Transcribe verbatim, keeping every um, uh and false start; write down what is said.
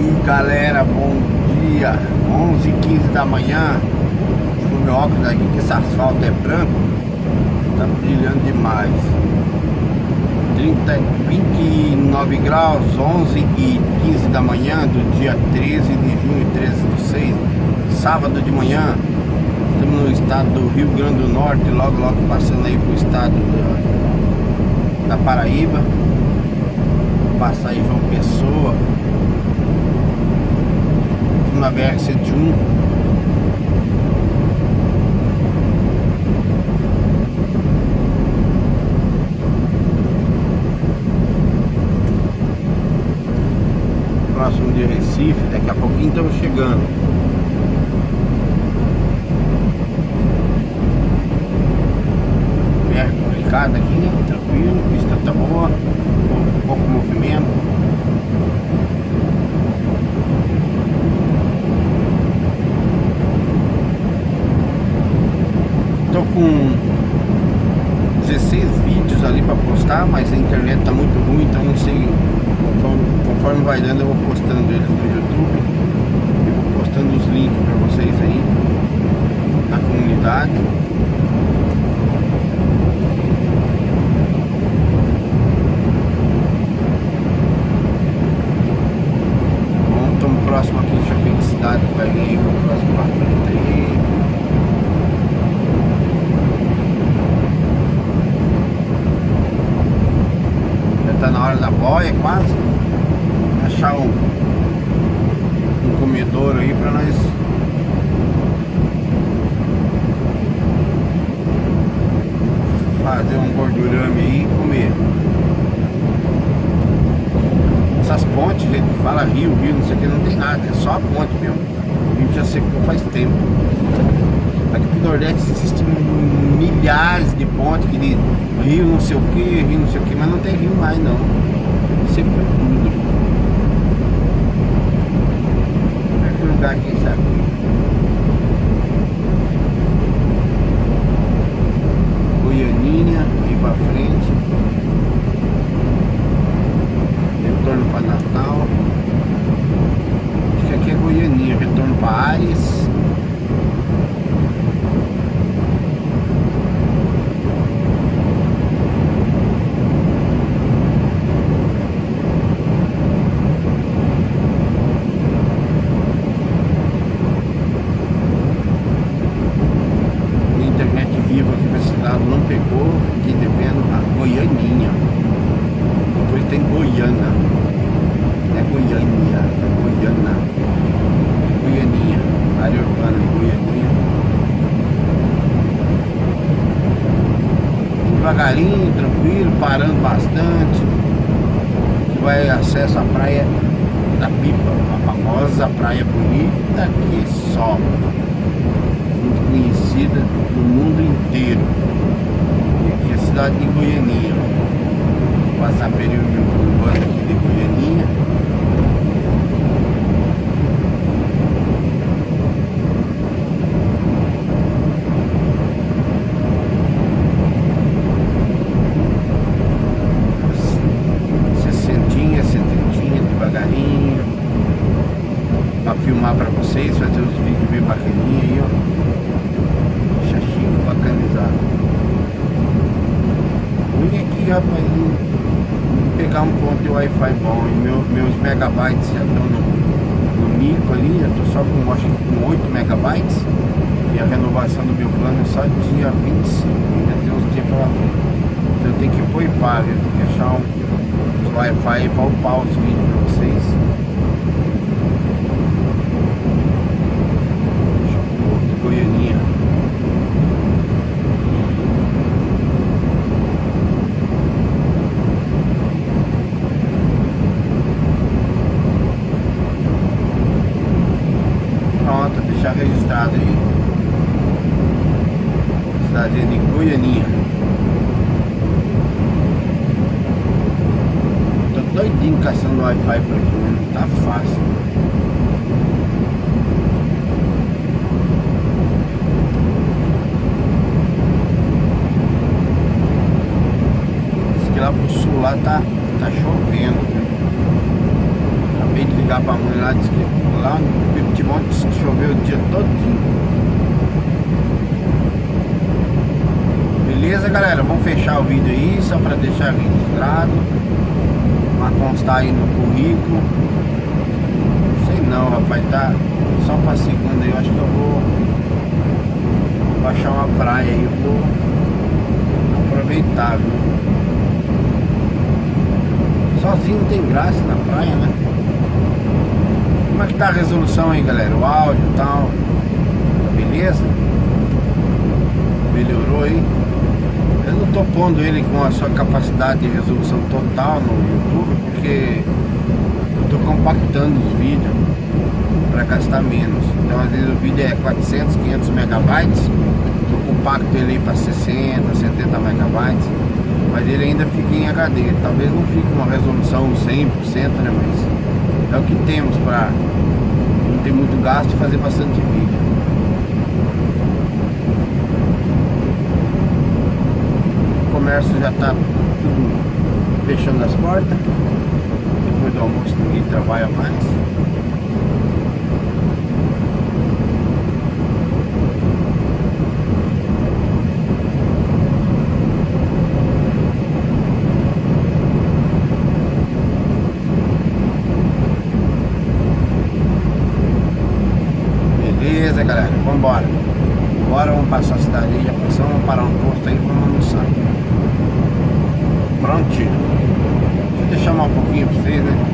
aí galera, bom dia. Onze e quinze da manhã. O meu óculos aqui, que esse asfalto é branco, tá brilhando demais. trinta, vinte e nove graus, onze e quinze da manhã do dia treze de junho, treze do seis, sábado de manhã. Estamos no estado do Rio Grande do Norte, logo logo passando aí pro estado da, da Paraíba. Passar aí João Pessoa, na B R cento e um. Próximo de Recife, daqui a pouquinho estamos chegando. B R complicado aqui, tranquilo, pista tá boa, pouco, pouco movimento. Tô com dezesseis vídeos ali para postar, mas a internet tá muito ruim, então não sei. Conforme, conforme vai dando, eu vou postando eles no YouTube e vou postando os links para vocês aí na comunidade. Bom, estamos próximo aqui de Chapéu de Cidade, que vai vir aí pro próximo pra frente aí. Tá na hora da boia, quase. Achar um, um comedouro aí pra nós fazer um gordurame aí e comer. Essas pontes, gente, fala rio, rio, não sei o que, não tem nada, é só a ponte mesmo. O rio já secou faz tempo. Aqui pro Nordeste existem milhares de pontes que de rio não sei o que, rio não sei o que, mas não tem rio mais não. Sempre foi tudo. Que lugar aqui, sabe? Goianinha, aí pra frente. Retorno para Natal. Acho que aqui é Goianinha, retorno para Ares. Não pegou, fiquei devendo a Goianinha. Depois tem Goiânia. Não é Goiânia, é Goiânia. Goianinha, área urbana de Goianinha. Devagarinho, tranquilo, parando bastante. Vai acesso à praia da Pipa, a famosa praia bonita que só. Muito conhecida no mundo inteiro. E aqui é a cidade de Goianinha. Vou passar período urbano aqui de Goianinha. Sessentinha, setentinha, devagarinho. Pra filmar pra vocês, fazer os vídeos bem bacaninha aí, ó. Bacanizado. Vim aqui, rapaz, pegar um ponto de Wi-Fi bom. E meu, meus megabytes já estão no, no mico ali. Eu tô só com, acho que com oito megabytes. E a renovação do meu plano é só dia vinte e cinco. Ainda tem uns dias pela frente. Então eu tenho que poupar, viu? Tem que achar um, um Wi-Fi para upar os vídeos para vocês. Deixa eu pôr Goianinha. Deixar registrado aí. Cidade de Goianinha. Tô doidinho caçando Wi-Fi por aqui, mas não tá fácil. Diz que lá pro sul lá tá, tá chovendo. Acabei de ligar ligar pra mãe lá, diz que lá no Pitimão diz que choveu o dia todinho. Beleza, galera? Vamos fechar o vídeo aí, só pra deixar registrado, pra constar aí no currículo. Não sei não, rapaz, tá só pra segunda aí, eu acho que eu vou, vou achar uma praia aí, eu vou aproveitar, viu? Sozinho não tem graça na praia, né? Como é que tá a resolução aí, galera? O áudio e tal, beleza? Melhorou aí? Eu não tô pondo ele com a sua capacidade de resolução total no YouTube, porque eu tô compactando os vídeos para gastar menos. Então às vezes o vídeo é quatrocentos, quinhentos megabytes, eu compacto ele para sessenta, setenta megabytes, mas ele ainda fica em H D. Talvez não fique uma resolução cem por cento, né? Mas é o que temos para não ter muito gasto e fazer bastante vídeo. O comércio já está tudo fechando as portas. Depois do almoço ninguém trabalha mais. Beleza, galera, vambora. Agora vamos passar a cidade aí, já passamos, vamos parar um posto aí, vamos almoçar. Prontinho. Deixa eu deixar mais um pouquinho pra vocês, né?